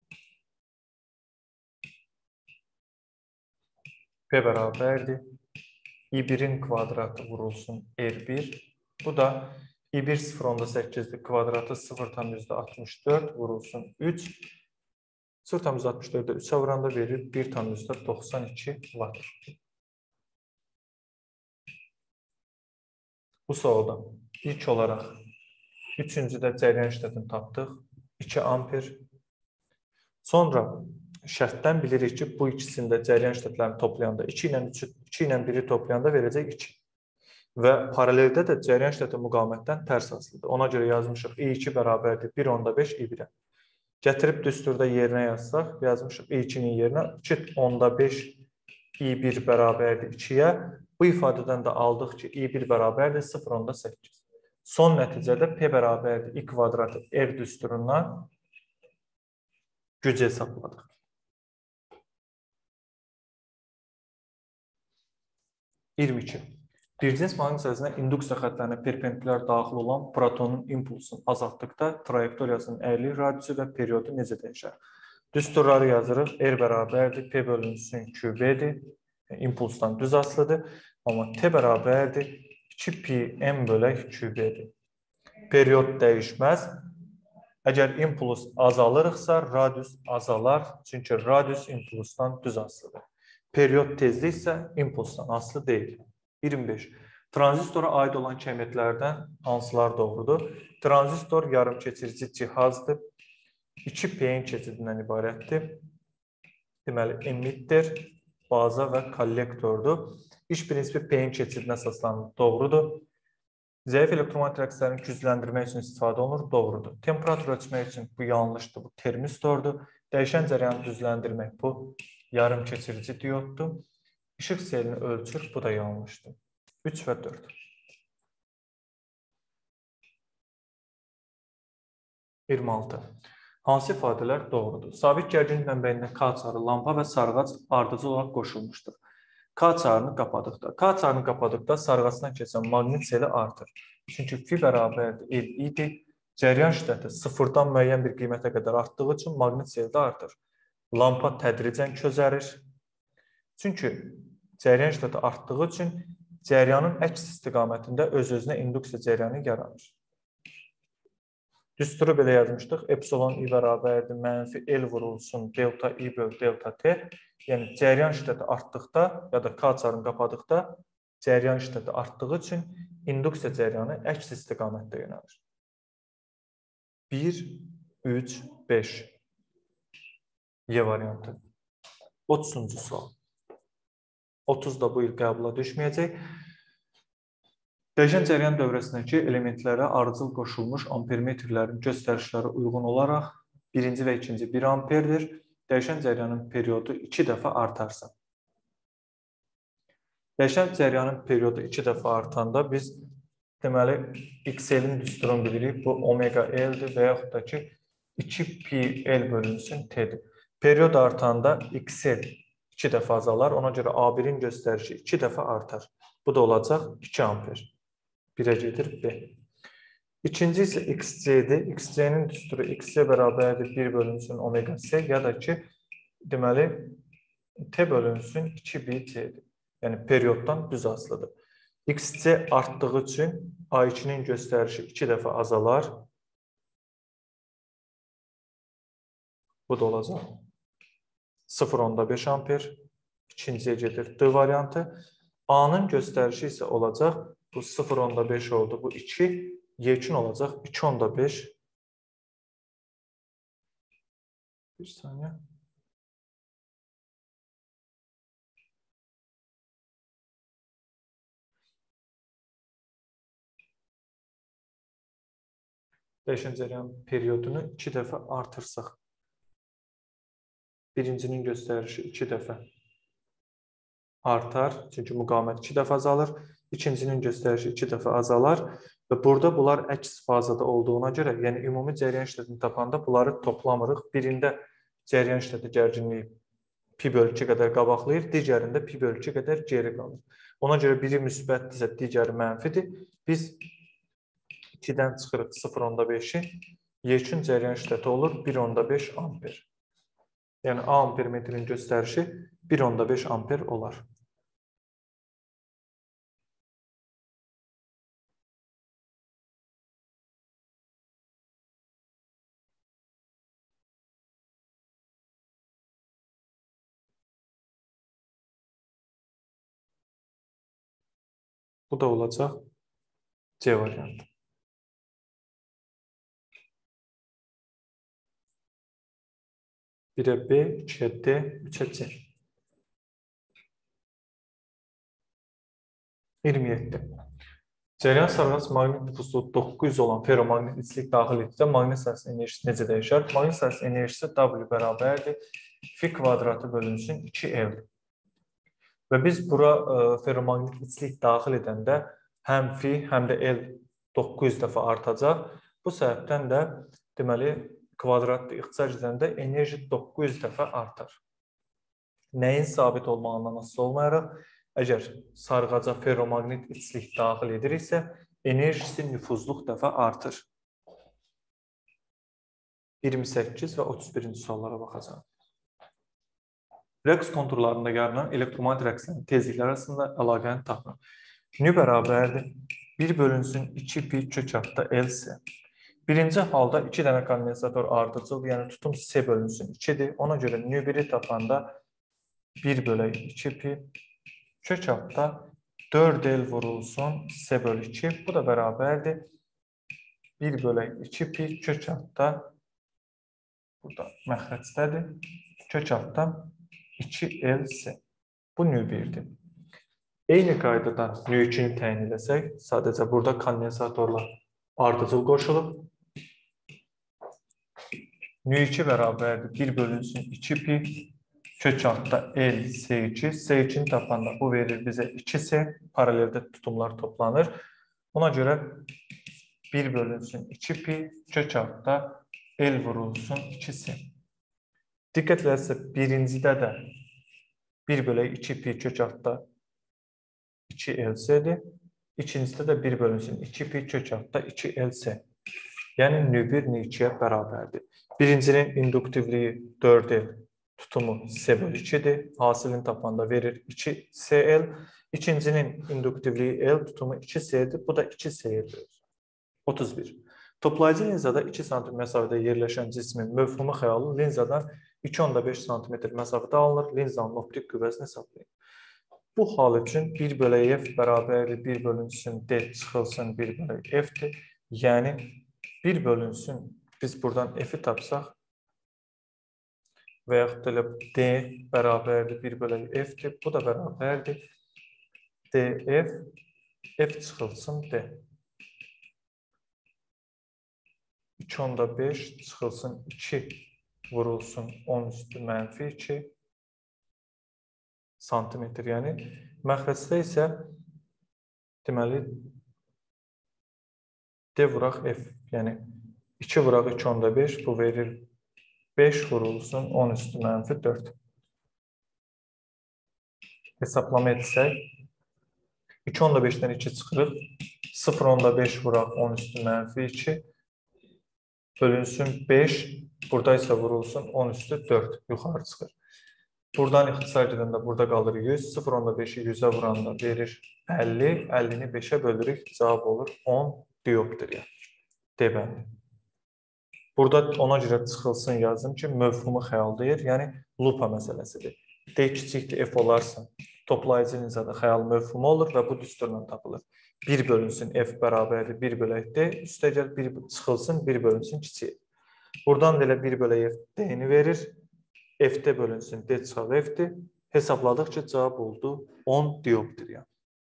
P bərabərdir i birin kvadratı vurulsun R bir. Bu da i bir sıfır onda səkkizdir. Kvadratı sıfır tam yüzdə altmış dörd vurulsun üç. sıfır tam yüzdə altmış dördə üçə vuranda verir bir tam yüzdə doxsan iki watt. Bu sualda ilk olaraq üçüncüdə cəryan şiddətini tapdıq. iki amper. Sonra şərtdən bilirik ki, bu ikisində cəryan şiddətlərini toplayanda iki ilə üçü, iki ilə biri toplayanda verəcək iki. Və paraleldə də cəryan şiddəti müqamətdən tərs asılıdır. Ona görə yazmışıq i iki bərabərdir bir onda beş i birə. Gətirib düsturda yerinə yazsaq, yazmışıq i ikinin yerinə iki onda beş i bir bərabərdir ikiyə. Bu ifadədən də aldıq ki, i bir bərabərdir sıfır onda səkkiz. Son nəticədə p bərabərdir i kvadratı r düsturundan güc hesabladıq. iyirmi iki. Bircins maqnit hissəsinə induksiya xəttlərinə perpendikulyar daxil olan protonun impulsunu azaltdıqda trayektoriyasının əyrilik radiusu və periodu necə dəyişər? Düsturları yazırıq. R bərabərdir p bölünsün q b-dir. İmpulsdan düz asılıdır. Amma t bərabərdir iki pi m bölək q b-dir. Period dəyişməz. Əgər impuls azalırıqsa, radius azalar. Çünki radius impulsdan düz asılıdır. Period tezlik isə impulsdan asılı deyil. iyirmi beş. Tranzistora aid olan kəmiyyətlərdən hansılar doğrudur? Tranzistor yarımkeçirici cihazdır. iki p-in keçidindən ibarətdir. Deməli, emitter, baza və kollektordur. İş prinsipi p-in keçidinə əsaslanır. Doğrudur. Zəif elektromanyetik rəqslərini gücləndirmək üçün istifadə olunur. Doğrudur. Temperatur ölçmək üçün bu yanlışdır. Bu termistordur. Dəyişən cəryanı düzləndirmək bu yarım keçirici dioddur. İşıq selini ölçür. Bu da yanlışdır. üç və dörd. iyirmi altı. Hansı ifadələr doğrudur? Sabit gərgin mənbəyində K çarı, lampa və sarğac ardıcıl olaraq qoşulmuşdur. K çarını qapadıqda, K çarını qapadıqda sarğacdan keçən maqnit seli artır. Çünki fi bərabərdir L idi. Cəryan şiddəti sıfırdan müəyyən bir qiymətə qədər artdığı üçün maqnit seli də artır. Lampa tədricən közərir. Çünki cəryan şiddəti artdığı üçün cəryanın əks istiqamətində öz-özünə induksiya cəryanı yaranır. Düsturu belə yazmışdıq. Epsilon i bərabərdir mənfi L vurulsun delta i böl delta t. Yəni, cəryan şiddəti artdıqda ya da K çarını qapadıqda cəryan şiddəti artdığı üçün induksiya cəryanı əks istiqamətdə yönəlir. bir, üç, beş. Y variantı. otuzuncu sual. otuz da bu il qəbula düşməyəcək. Dəyişən cəryan dövrəsindəki elementlərə ardıcıl qoşulmuş ampermetrlərin göstərişləri uyğun olaraq birinci və ikinci bir amperdir. Dəyişən cəryanın periodu iki dəfə artarsa. Dəyişən cəryanın periodu iki dəfə artanda biz deməli X L-in düsturunu bilirik. Bu omega L-dir və yaxud da ki iki pi L bölünsün T-dir. Period artanda X L iki dəfə azalar. Ona görə A birin göstərişi iki dəfə artar. Bu da olacaq iki amper. birə gedir B. İkinci isə X C-dir. X C-nin düsturu X C bərabərdir bir bölünsün omega C ya da ki deməli T bölünsün iki pi T-dir. Yəni perioddan düz asılıdır. X C artdığı üçün A ikinin göstərişi iki dəfə azalar. Bu da olacaq sıfır onda beş amper. İkinciyə gedir D variantı. A-nın göstərişi isə olacaq bu sıfır onda beş oldu. Bu iki. Yekun olacaq iki onda beş. Bir saniyə. Dəyişən cəryan periodunu iki dəfə artırsaq. Birincinin göstərişi iki dəfə artar. Çünki müqamət iki dəfə azalır. İkincinin göstərişi iki dəfə azalar. Və burada bunlar əks fazada olduğuna görə, yəni ümumi cəryan şiddətini tapanda bunları toplamırıq. Birində cəryan şiddəti gərginliyi pi bölü iki qədər qabaqlayır, digərində pi bölü iki qədər geri qalır. Ona görə biri müsbətdirsə, digəri mənfidir. Biz ikidən çıxırıq sıfır onda beşi. Yekun cəryan şiddəti olur bir onda beş amper. Yəni A ampermetrin göstərişi bir onda beş amper olar. Bu da olacaq C variantı. birə B, ikiyə D, üçə C. iyirmi yeddi. Cəryan sarğası maqnit nüfusu doqquz yüz olan ferromaqnit içlik daxil etdikcə maqnit sahəsinin enerjisi necə dəyişər? Maqnit sahəsinin enerjisi W bərabərdir. Fi kvadratı bölünsün iki L. Və biz bura ferromaqnit içlik daxil edəndə həm Fi, həm də L doqquz yüz dəfə artacaq. Bu səbəbdən də deməli kvadratda ixtisar edəndə enerji doqquz yüz dəfə artar. Nəyin sabit olmağından asılı olmayaraq, əgər sarğaca ferromaqnit içlik daxil ediriksə, enerjisi nüfuzluq dəfə artır. iyirmi səkkiz və otuz birinci suallara baxacağım. Rəqs konturlarında yaranan elektromanyetik rəqslərin tezlikləri arasında əlaqəni tapın. Nü bərabərdir. bir bölünsün iki pi kök altda L ise. Birinci halda iki dənə kondensator ardıcıl, yəni tutum C bölünsün ikidir. Ona görə nü biri tapanda bir bölək iki pi kök altda dörd L vurulsun C bölü iki. Bu da bərabərdir. bir bölək iki pi kök altda burada məxrəcdədir. Kök altda iki L C. Bu nü birdir. Eyni qaydadan nü ikini təyin edəsək, sadəcə burada kondensatorla ardıcıl qoşulub. nü iki bərabərdir. bir bölünsün iki pi kök altda L C iki. C ikini tapanda bu verir bizə iki C. Paraleldə tutumlar toplanır. Ona görə bir bölünsün iki pi kök altda L vurulsun iki C. Diqqət edərsə birincidə də bir bölək iki pi kök altda iki L C'dir. İkincisidə də bir bölünsün iki pi kök altda iki L C. Yəni nü bir nü ikiyə bərabərdir. Birincinin induktivliyi dörd L, tutumu C bölü ikidir. Hasilini tapanda verir iki C L. İkincinin induktivliyi L, tutumu iki C'dir. Bu da iki C'yə bölür. otuz bir. Toplayıcı linzada iki santimetr məsafədə yerləşən cismin mövhumu xəyalı linzadan iki nöqtə beş santimetr məsafədə alınır. Linzanın optik qüvvəsini hesablayın. Bu hal üçün bir bölək F bərabərdir. bir bölünsün D çıxılsın bir bölək F'dir. Yəni bir bölünsün, biz buradan F'i tapsaq və yaxud da D bərabərdir bir bölək F'dir. Bu da bərabərdir D F, F çıxılsın D. iki nöqtə beş çıxılsın iki vurulsun on üstü mənfi iki santimetr. Yəni məxrəcdə isə deməli D vuraq F. Yəni iki vuraq iki nöqtə beş, bu verir beş vurulsun on üstü mənfi dörd. Hesablama etsək iki nöqtə beşdən iki çıxırıq. sıfır nöqtə beş vuraq on üstü mənfi iki bölünsün beş. Burada isə vurulsun on üstü dörd. Yuxarı çıxır. Buradan ixtisar edəndə burada qalır yüz. sıfır nöqtə beşi yüzə vuranda verir əlli. əllini beşə bölürük. Cavab olur on dioptriya. D bəndi. Burada ona görə çıxılsın yazdım ki, mövhumu xəyal deyir. Yəni lupa məsələsidir. D kiçikdir F olarsa toplayıcı linzada xəyal mövhumu olur və bu düsturla tapılır. bir bölünsün F bərabərdir bir bölək D. Üstə gəl bir çıxılsın bir bölünsün kiçik. Buradan da elə bir bölək F D-ni verir. F'də bölünsün D çıxal F'dir. Hesabladıqca cavab oldu on dioptriya.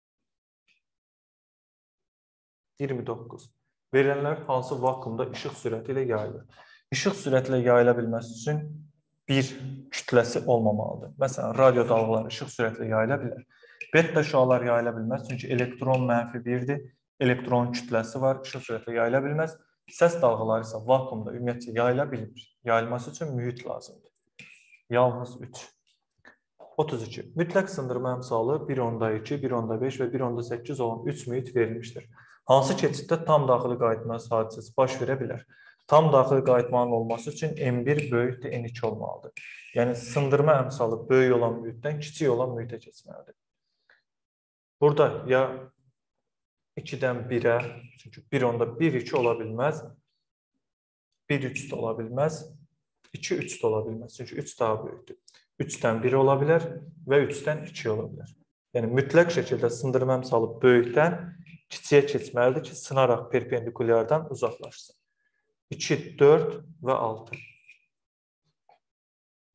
iyirmi doqquz. Verilənlər hansı vakuumda işıq sürəti ilə yayılır? İşıq sürəti ilə yayıla bilməsi üçün bir kütləsi olmamalıdır. Məsələn, radio dalğaları işıq sürəti ilə yayıla bilər. Beta şüalar yayıla bilməz, çünki elektron mənfi birdir. Elektronun kütləsi var, işıq sürəti ilə yayıla bilməz. Səs dalğaları isə vakuumda ümumiyyətcə yayıla bilmir. Yayılması üçün mühit lazımdır. Yalnız üç. otuz iki. Mütləq sındırma əmsalı bir nöqtə iki, bir nöqtə beş və bir nöqtə səkkiz olan üç mühit verilmişdir. Hansı keçiddə tam daxili qayıtma hadisəsi baş verə bilər? Tam daxili qayıtmanın olması üçün M bir böyükdür, N iki olmalıdır. Yəni sındırma əmsalı böyük olan mühitdən kiçik olan mühitə keçməlidir. Burada ya ikidən birə, çünki bir nöqtə bir iki ola bilməz, bir üç də ola bilməz, iki üç də ola bilməz, çünki üç daha böyükdür. üçdən biri ola bilər və üçdən iki ola bilər. Yəni mütləq şəkildə sındırma əmsalı böyükdən kiçiyə keçməlidir ki, sınaraq perpendikulyardan uzaqlaşsın. iki, dörd və altı.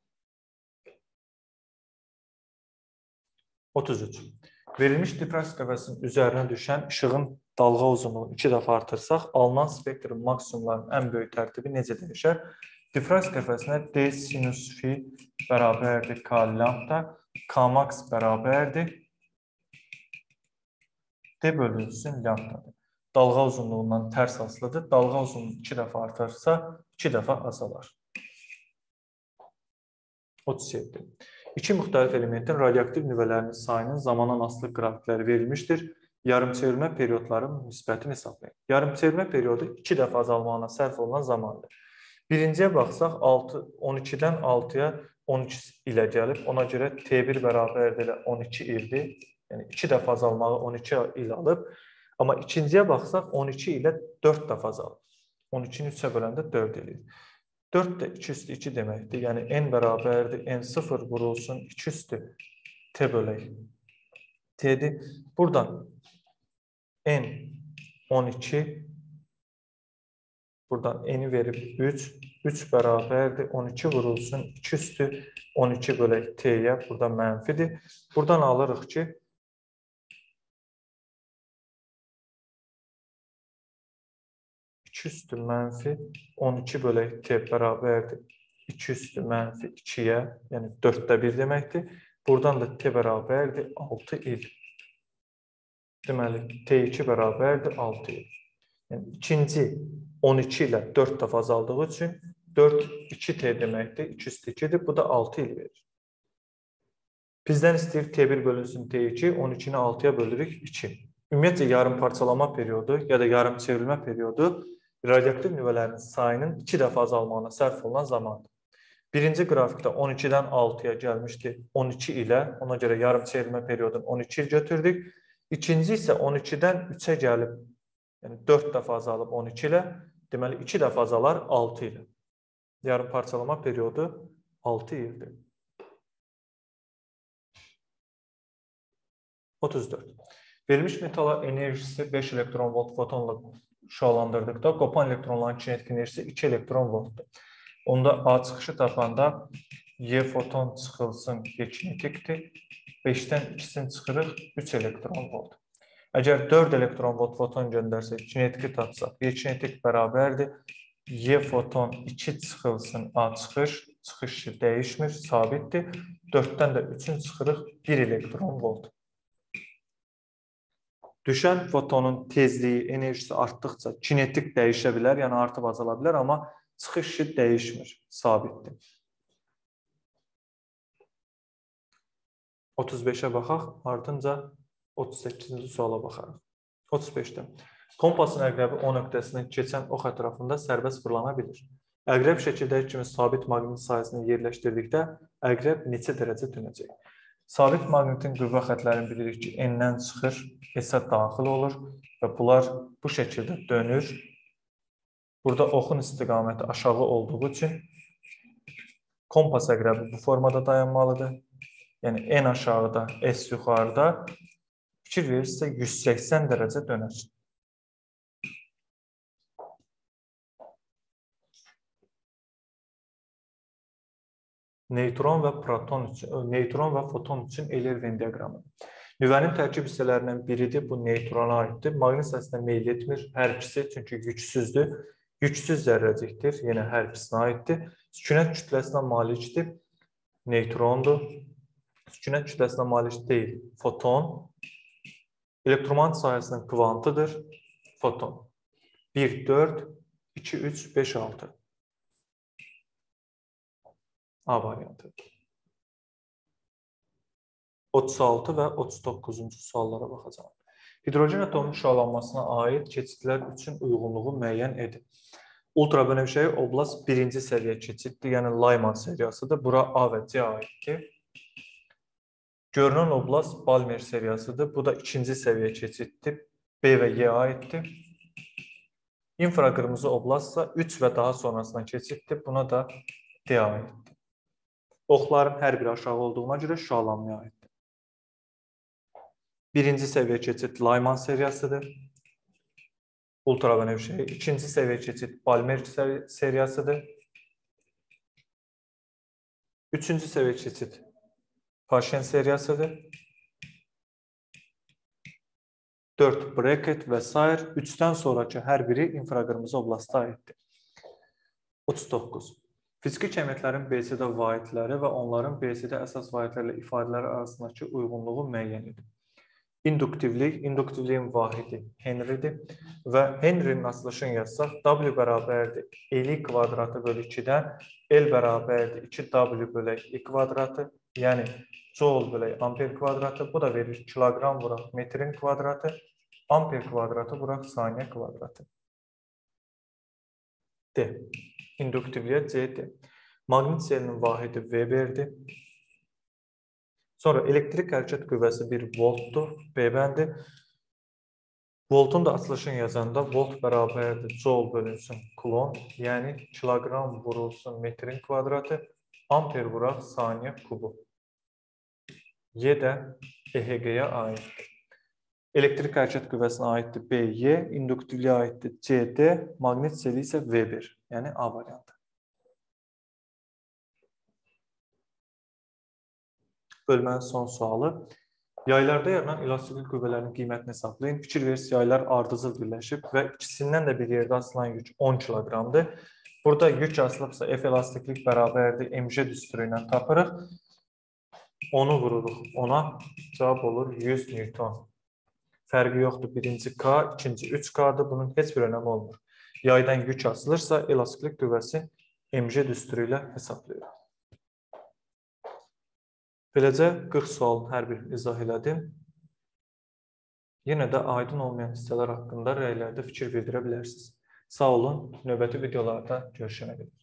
otuz üç. Verilmiş diffraksiya qəfəsinin üzərinə düşən işığın dalğa uzunluğunu iki dəfə artırsaq, alınan spektrin maksimumlarının ən böyük tərtibi necə dəyişər? Diffraksiya qəfəsinə D sinus fi bərabərdir K lambda, K max bərabərdir D bölünsün lambdadır. Dalğa uzunluğundan tərs asılıdır. Dalğa uzunluğu iki dəfə artırsa, iki dəfə azalar. otuz yeddi. İki müxtəlif elementin radioaktiv nüvələrinin sayının zamandan asılı qrafikləri verilmişdir. Yarımçevirmə periodlarının nisbətini hesablayın. Yarımçevirmə periyodu iki dəfə azalmağına sərf olunan zamandır. Birinciyə baxsaq, on ikidən altıya on üç ilə gəlib. Ona görə T bir bərabərdir on iki ildir. Yəni iki dəfə azalmağı on iki il alıb. Amma ikinciyə baxsaq, on iki ilə dörd dəfə azalıb. on ikini üçə böləndə dörd edir. dörd də iki üstü iki deməkdir. Yəni n bərabərdir, n sıfır vurulsun, iki üstü t bölək t'dir. Buradan n on iki, buradan n'i verib üç, üç bərabərdir, on iki vurulsun, iki üstü on iki bölək t'yə, burada mənfidir. Buradan alırıq ki, iki üstü mənfi on iki bölək t bərabərdir iki üstü mənfi ikiyə, yəni dörddə bir deməkdir. Buradan da t bərabərdir altı il. Deməli, t iki bərabərdir altı il. Yəni, ikinci on iki ilə dörd dəfə azaldığı üçün dörd iki t deməkdir, iki üstü ikidir. Bu da altı il verir. Bizdən istəyir t bir bölünsün t iki, on ikini altıya bölürük iki. Ümumiyyətlə, yarım parçalama periyodu ya da yarım çevrilmə periyodu radioaktiv nüvələrin sayının iki dəfə azalmağına sərf olunan zamandır. Birinci qrafikdə on ikidən altıya gəlmişdi on iki ilə, ona görə yarım çevrilmə periyodunu on iki il götürdük. İkinci isə on ikidən üçə gəlib, yəni dörd dəfə azalıb on iki ilə, deməli iki dəfə azalar altı ilə. Yarım parçalama periyodu altı ildir. otuz dörd. Verilmiş metala enerjisi beş elektron volt fotonla şüalandırdıqda qopan elektronların kinetik enerjisi iki elektron voltdur. Onda A çıxışı tapanda Y foton çıxılsın Y kinetikdir. beşdən ikisini çıxırıq üç elektron volt. Əgər dörd elektron volt foton göndərsək, kinetiki tapsaq, Y kinetik bərabərdir. Y foton iki çıxılsın A çıxış, çıxışı dəyişmir, sabitdir. dörddən də üçün çıxırıq bir elektron volt. Düşən fotonun tezliyi, enerjisi artdıqca kinetik dəyişə bilər, yəni artıb azala bilər, amma çıxış işi dəyişmir, sabitdir. otuz beşə baxaq, ardınca otuz səkkizinci suala baxarıq. otuz beşdə. Kompasın əqrəbi O nöqtəsindən keçən ox ətrafında sərbəst fırlana bilir. Əqrəb şəkildəki kimi sabit maqnit sahəsini yerləşdirdikdə əqrəb neçə dərəcə dönəcək? Sabit maqnitin qüvvə xətlərini bilirik ki, N-dən çıxır, S-ə daxil olur və bunlar bu şəkildə dönür. Burada oxun istiqaməti aşağı olduğu üçün kompas əqrəbi bu formada dayanmalıdır. Yəni N aşağıda, S yuxarıda fikir verirsə yüz səksən dərəcə dönər. Neytron və proton üçün, neytron və foton üçün Euler-Venn diaqramı. Nüvənin tərkib hissələrindən biridir, bu neytrona aiddir. Maqnit sahəsinə meyl etmir, hər ikisi çünki gücsüzdür. Gücsüz zərrəcikdir, yenə hər ikisinə aiddir. Sükunət kütləsinə malikdir, neytrondur. Sükunət kütləsinə malik deyil, foton. Elektromanyetik sahəsinin kvantıdır, foton. bir, dörd, iki, üç, beş, altı. A variantı. otuz altı və otuz doqquzuncu suallara baxacağım. Hidrogen atomunun şüalanmasına aid keçidlər üçün uyğunluğu müəyyən edin. Ultrabənövşəyi oblast birinci səviyyə keçiddir, yəni Lyman seriyasıdır. Bura A və C aiddir. Görünən oblast Balmer seriyasıdır. Bu da ikinci səviyyə keçiddir. B və Y aiddir. İnfraqırmızı oblastsa üç və daha sonrasından keçiddir. Buna da D aiddir. Oxların hər biri aşağı olduğuna görə şüalanmaya aiddir. Birinci səviyyə keçid Lyman seriyasıdır. Ultrabənövşəyi. İkinci səviyyə keçid Balmer seriyasıdır. Üçüncü səviyyə keçid Paşen seriyasıdır. dörd braket və s. üçdən sonraki hər biri infraqırmızı oblasta aiddir. otuz doqquz. Fiziki cəmiyyətlərin B C D vahidləri və onların B C D əsas vahidlərlə ifadələri arasındakı uyğunluğu müəyyən edin. İnduktivlik, induktivliyin vahidi Henry'dir və Henry'nin açılışını yazsaq, W bərabərdir L kvadratı bölü ikidən, L bərabərdir iki W bölək I kvadratı, yəni Joule bölək amper kvadratı, bu da verir kilogram vuraq metrin kvadratı, amper kvadratı vuraq saniyə kvadratı. D. İnduktivliyə C D. Maqnit selinin vahidi Weber'dir. Sonra elektrik hərəkət qüvvəsi bir voltdur, B bəndi. Voltun da açılışını yazanda volt bərabərdir Joule bölünsün kulon, yəni kilogram vurulsun metrin kvadratı, amper vuraq saniyə kubu. Y də E H G-yə aiddir. Elektrik hərəkət qüvvəsinə aiddir B Y, induktivliyə aiddir C D, maqnit seli isə Weber, yəni A variantı. Bölmənin son sualı. Yaylarda yaranan elastiklik qüvvələrinin qiymətini hesablayın. Fikir verirsiniz, yaylar ardıcıl birləşib və ikisindən də bir yerdə asılan yük on kiloqramdır. Burada yük asılıbsa F elastiklik bərabərdir M J düsturu ilə tapırıq. onu vururuq ona, cavab olur yüz newton. Fərqi yoxdur. Birinci K, ikinci üç K'dır. Bunun heç bir önəmi olmur. Yaydan yük asılırsa elastiklik qüvvəsi M J düsturu ilə hesablayırıq. Beləcə qırx sualın hər birini izah elədim. Yenə də aydın olmayan hissələr haqqında rəylərdə fikir bildirə bilərsiniz. Sağ olun, növbəti videolarda görüşənə qədər.